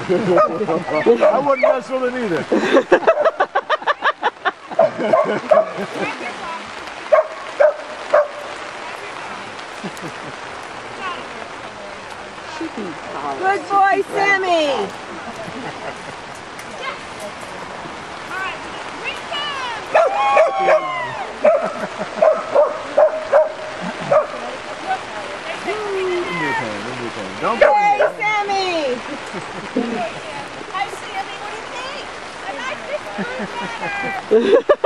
I wouldn't mess with it either. Good boy, Sammy. Don't go hey, Sammy! Hi, Sammy. What do you think? I like this food better.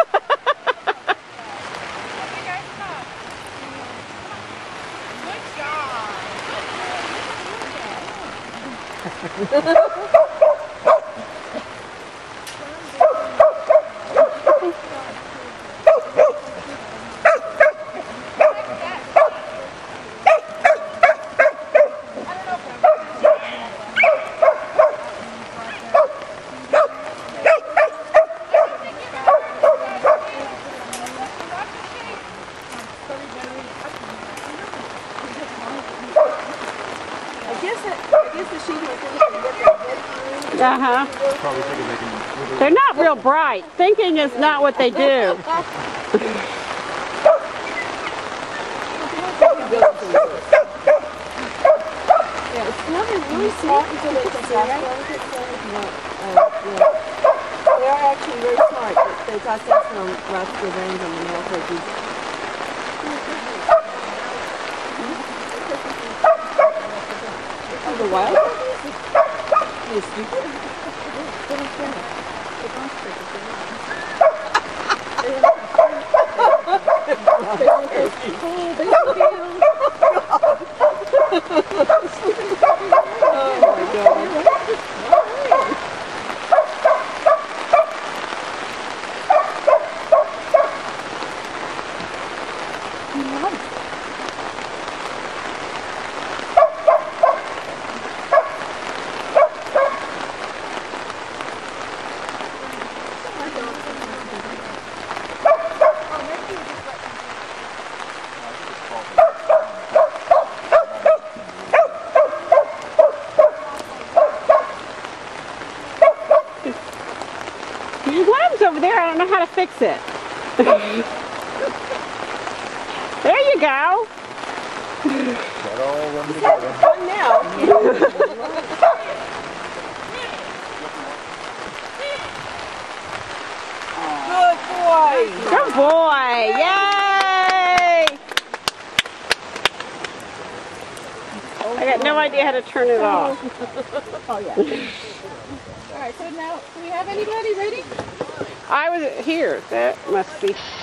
Good job. Uh-huh. They're not real bright. Thinking is not what they do. Yeah, it's never really smart until they can right? They are actually very smart, but they got that from lots of range on the male turkeys. Oh, the wild turkeys? They're stupid. Over there, I don't know how to fix it. There you go. Fun now. Good boy. Good boy. Yay! I got no idea how to turn it off. Oh, yeah. All right, so now, do we have anybody ready? I was here. That must be